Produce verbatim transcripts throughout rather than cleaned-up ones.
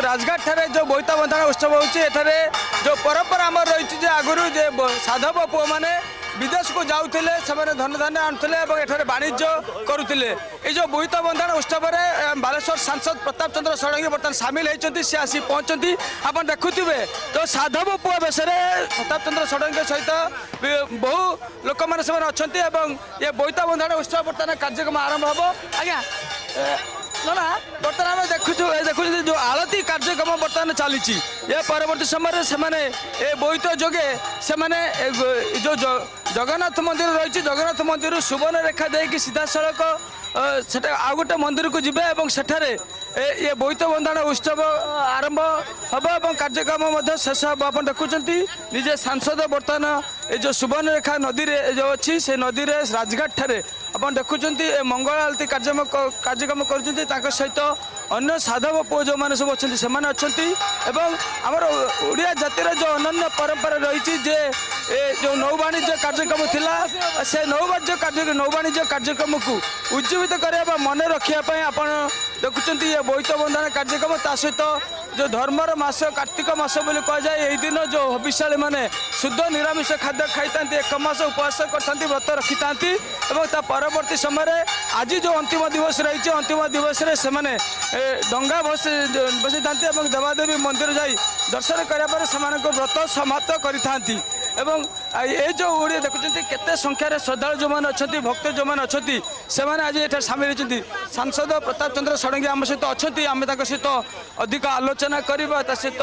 राजघाट ठारे जो बोईता बंधाण उत्सव होची एठारे जो परंपरा आम रही आगुरी जे साधव पुओ मैंने विदेश को जाऊले से धन धान्य आणुले एठारे वाणिज्य करुले ये जो बोईता बंधाण उत्सव में बालेश्वर सांसद प्रताप चंद्र षडंगी बर्तमान सामिल होती सी आसी पहुंचती आप देखुवे तो साधव पुओ बेस प्रताप चंद्र षडंगी सहित बहु लोक मैंने अच्छा ये बोईता बंधाण उत्सव बर्तमान कार्यक्रम आरंभ हम आज्ञा ना ना बर्तमान आम देखु देखु जो आलती कार्यक्रम बर्तमान चली ये परवर्त समय से बोईत जोगे से जो जगन्नाथ मंदिर रही जगन्नाथ मंदिर सुवर्ण रेखा देकी सीधा सड़क सेटा आ गोटे मंदिर को जीवे और सेठारे ये बोईत बंधाण उत्सव आरंभ हम और कार्यक्रम शेष हम आप देखुं निजे सांसद बर्तमान ये जो सुवर्ण रेखा नदी जो अच्छी से नदी में राजघाट ठारे आप देखुं मंगल आलती कार्यक्रम कार्यक्रम कर सहित अन्य साधव पुओ जो मैंने सब अच्छा से आमर ओडिया जातिर जो अनन्य परंपरा रही जे जो नौ वाणिज्य कार्यक्रम थिला से नौ वाणिज्य कार्य नौ वाणिज्य कार्यक्रम को उज्जीवित करने मन रखापी आप देखुं ये बोईत बंधाण कार्यक्रम ता सहित जो धर्मर मास कार्तिक मास बोली कहुए यही दिन जो हबिशाली मैंने शुद्ध निरामिष खाद्य खाई एक मास उपवास करते व्रत रखी था परवर्ती समय आज जो अंतिम दिवस रही अंतिम दिवस से डंगा बस बसई था देवादेवी मंदिर जाई दर्शन करापर से व्रत समाप्त करी एवं ये जो ओडिया देखुं केते संख्यार श्रद्धालु जो मैंने अच्छा भक्त जो मैंने अच्छा से आज ये सामिल होती सांसद प्रताप चंद्र षडंगी आम सहित अच्छा आम सहित अधिक आलोचना करवा सहित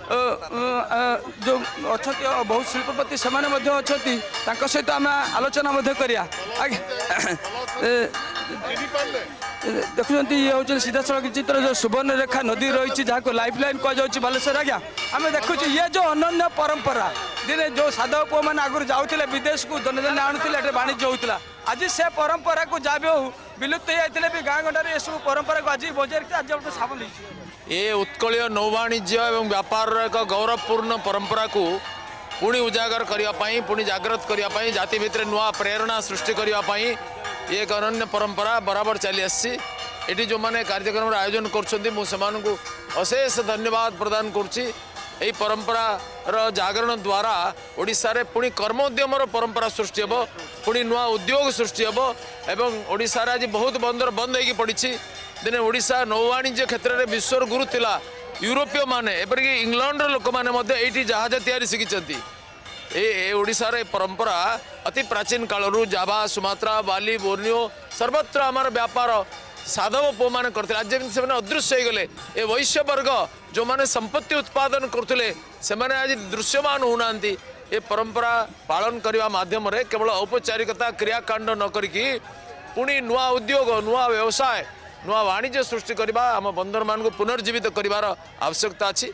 जो अच्छा बहुत शिल्पपति से अच्छा सहित आम आलोचना करिया देखुं ये हूँ सीधा सड़क चित्र जो सुवर्ण रेखा नदी रही जहाँ लाइफ लाइन कहुच्छी बालेश्वर आज्ञा आम देखुँ ये जो अनन्य परंपरा दिन जो साधव पुओ मैंने आगुरी जाऊे विदेश को धन धान्य आणुले वाणिज्य होता आज से परंपरा को जहाँ भी हो विलुप्त होते भी गाँ गंडार ये सब परंपरा को आज बजाय रखते आज गोटे साबन ये उत्कलीय नौवाणिज्य और व्यापार एक गौरवपूर्ण परंपरा को पुणी उजागर करने पुणी जागृत करने जाति भितर नुआ प्रेरणा सृष्टि करने ये एक अनन्य परंपरा बराबर चली आसी एटी जो मैंने कार्यक्रम आयोजन कर अशेष धन्यवाद प्रदान करुच्ची यही परंपरा जागरण द्वारा ओडिशा रे पुणी कर्मोद्यमर परंपरा सृष्टि हे पुणी नुआ उद्योग सृष्टि हे एवं ओडिशा रे आज बहुत बंदर बंद होगी पड़ी दिने ओडिशा नौवाणिज्य क्षेत्र में विश्वर गुरु थिला यूरोपीय माने एपरिक इंग्लैंड लोक मैंने जहाज तैयारी शिखिंट ए ओडिशा रे परंपरा अति प्राचीन कालरू जाभा सुमात्रा बाली बोर्नियो सर्वत्र आमर व्यापार साधव पुओ मैंने करते आज जमी से अदृश्य हो गले ए वैश्य वर्ग जो मैंने संपत्ति उत्पादन करते से आज दृश्यमान होना ये परंपरा पालन करने माध्यम केवल औपचारिकता क्रियाकांड न करी पुणी नुआ उद्योग नुआ व्यवसाय नुआ वाणिज्य सृष्टि करवा आम बंदर मान को पुनर्जीवित करार आवश्यकता अच्छी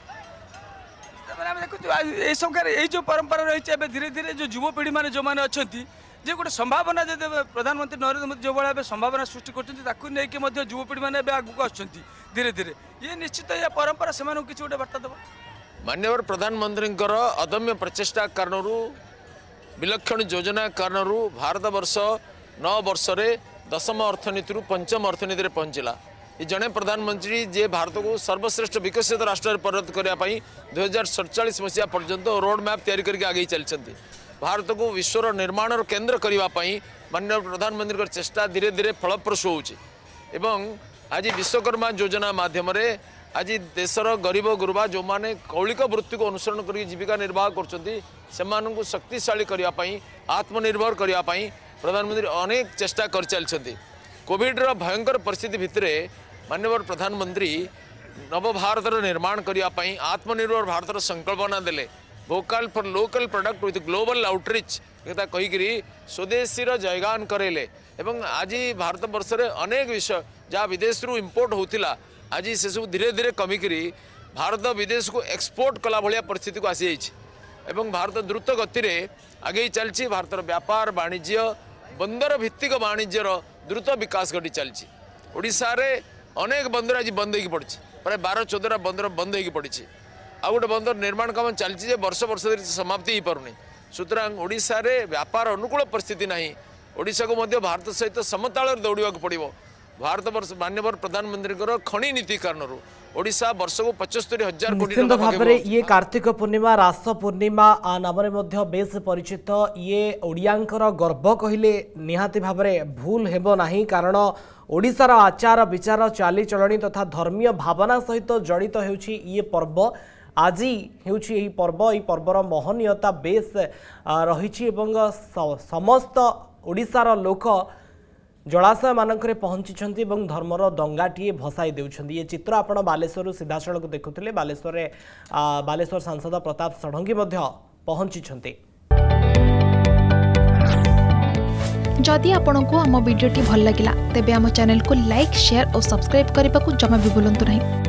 ये सरकार ये जो परंपरा रही धीरे धीरे जो युवपीढ़ी मैंने जो मैंने अच्छा जे गोटे संभावना जब प्रधानमंत्री नरेंद्र मोदी जो भाई संभावना सृष्टि कर युवपीढ़ी मैंने आगू आस धीरे धीरे ये निश्चित ये परंपरा से किसी गोटे बार्ता देव माननीय प्रधानमंत्री अदम्य प्रचेषा कारण विलक्षण योजना कारण भारत वर्ष नौ वर्ष दशम अर्थनीति पंचम अर्थनीति में पहुँचला ये जड़े प्रधानमंत्री जे भारत को सर्वश्रेष्ठ विकसित राष्ट्र परिणत करने दुई हजार सड़चाश मसीहा पर्यंत रोड मैप तैयारी करके आगे चलती भारत को विश्वर निर्माण केन्द्र करने माननीय प्रधानमंत्री चेष्टा धीरे धीरे फलप्रसू हो आज विश्वकर्मा योजना माध्यम आज देशर गरीब गुरुबा जो मैंने कौलिक वृत्ति को अनुसरण कर जीविका निर्वाह कर शक्तिशाली करने आत्मनिर्भर करने प्रधानमंत्री अनेक चेष्टा कर चलती कोविड्र भयंकर परिस्थिति भितर माननीय प्रधानमंत्री नवभारत निर्माण करने आत्मनिर्भर भारत संकल्पना देले vocal for local product with global outreach कथा कहीकि स्वदेशी जयगान करेले एवं आज भारत वर्ष रे अनेक विषय जहाँ विदेश रु इंपोर्ट होतिला आज से सब धीरे धीरे कमिकी भारत विदेश को एक्सपोर्ट कला भाया परिस्थिति को आसी एवं भारत द्रुत गति में आगे चलती भारत व्यापार वाणिज्य बंदर भित्तिक वाणिज्यर द्रुत विकास घटी चलती ओडिशा रे अनेक बंदर आज बंद हो पड़ी प्राय बारह चौदह बंदर बंद हो पड़ी आ गोटे बंदर निर्माण काम चलती वर्ष वर्ष धरी समाप्ति हो पारुनी सुतरां ओडिशा रे व्यापार अनुकूल परिस्थिति नहीं ओडिशा को मध्य भारत सहित समताल दौड़ा पड़ो भारत वर्ष माननीय प्रधानमंत्री खनि नीति कारण ओडिशा वर्ष को पचहत्तर हजार कोटी निश्चित भाव में ये कार्तिक पूर्णिमा रास पूर्णिमा नाम बेस परिचित ये ओडियांकर गर्व कहले निहाती भाव में भूल हेब नाही कारण ओडिशार आचार विचार चालीचलणी तथा धर्मीय भावना सहित जड़ित होउछि ये पर्व आज होउछि एही पर्व एही पर्वर महनीयता बेस रही समस्त ओडिशार लोक जलाशय मानक पहुंची धर्मर दंगाटीए भसाई देउछन्ती। ये चित्र आपण बालेश्वर सीधा सड़क देखुले बालेश्वर बालेश्वर सांसद प्रताप षडंगी पहुंची। जदि आपंक आम भिडी भल लगा तेब आम चैनल को लाइक शेयर और सब्सक्राइब करने को जमा भी भूलु नहीं।